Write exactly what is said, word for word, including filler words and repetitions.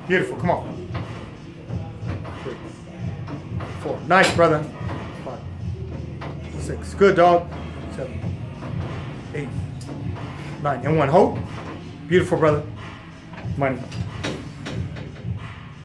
Beautiful. Come on. Three. Four. Nice, brother. Five. Six. Good, dog. Seven. Eight. Nine. And one. Hold. Beautiful, brother. Money.